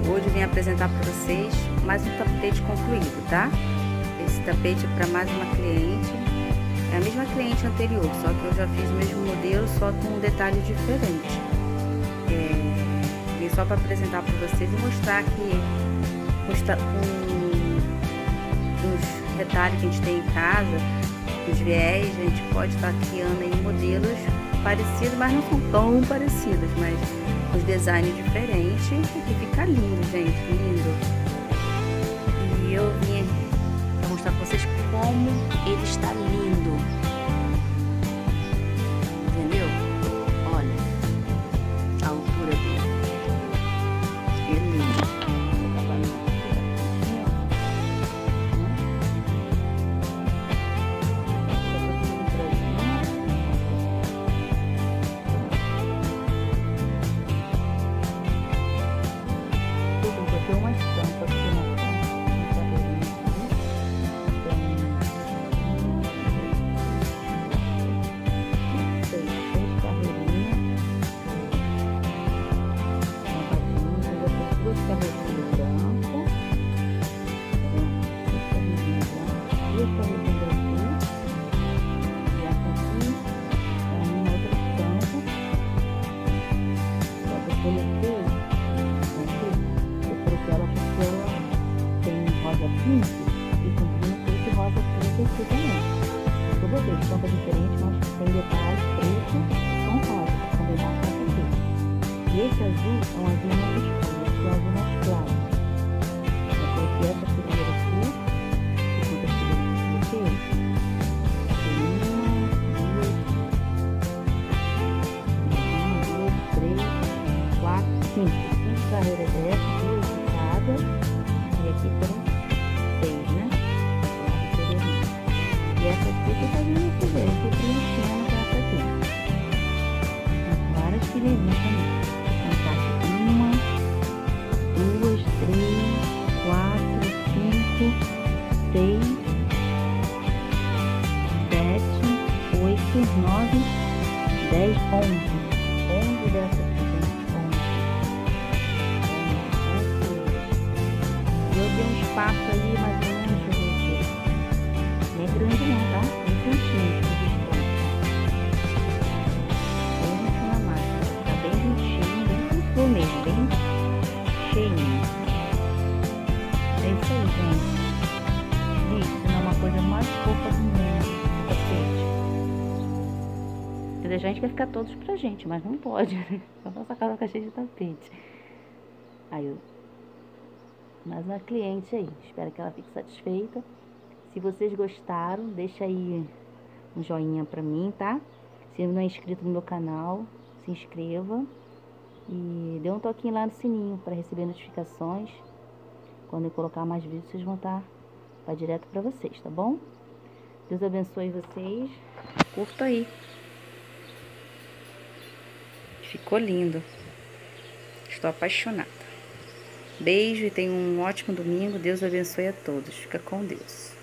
Hoje eu vim apresentar para vocês mais um tapete concluído, tá? Esse tapete é para mais uma cliente, é a mesma cliente anterior, só que eu já fiz o mesmo modelo, só com um detalhe diferente. Vim só para apresentar para vocês e mostrar que os detalhes que a gente tem em casa, os viés, a gente pode estar criando aí modelos parecidos, mas não são tão parecidos, mas os designs diferentes e fica lindo, gente, lindo. E eu vim para mostrar para vocês como ele está lindo, entendeu? Olha a altura dele, ele é lindo. Uma estampa aqui na seis carreirinhas, duas carreirinhas branco, duas carreirinhas azul, e essa aqui é uma outra estampa, só que eu coloquei ela porque ela tem rosa pink e combina com esse rosa preto aqui também. Eu botei estampa diferente, mas tem detalhes preto com rosa para combinar com essa aqui. E esse azul é um azul mais escuro, esse é um azul mais claro. Eu coloquei essa figura aqui, que fica a figura que eu coloquei. Uma, duas, três, quatro, cinco carreiras dessas, e aqui foram 6, né? E essa aqui eu tô fazendo esse jeito, eu tô preenchendo com essa aqui. Várias fileirinhas também. Então, uma, duas, três, quatro, cinco, seis, 7, 8, 9, 10, 11 dessas aqui. Eu dei um espaço aí, mais ou menos, deixa eu ver aqui. Não é grande não, tá? Bem centímetros de distância. Bem juntinho na máquina. Tá bem juntinho, bem com mesmo, bem cheinho. É isso aí, gente. Isso não é uma coisa mais fofa do mundo, o tapete. Quer dizer, a gente quer ficar todos pra gente, mas não pode, né? Só nossa casa fica cheia de tapete. Aí eu... mais uma cliente aí, espero que ela fique satisfeita. Se vocês gostaram, deixa aí um joinha pra mim, tá? Se não é inscrito no meu canal, se inscreva e dê um toquinho lá no sininho para receber notificações. Quando eu colocar mais vídeos, vocês vão estar direto pra vocês, tá bom? Deus abençoe vocês. Curta aí. Ficou lindo. Estou apaixonada. Beijo e tenha um ótimo domingo. Deus abençoe a todos. Fica com Deus.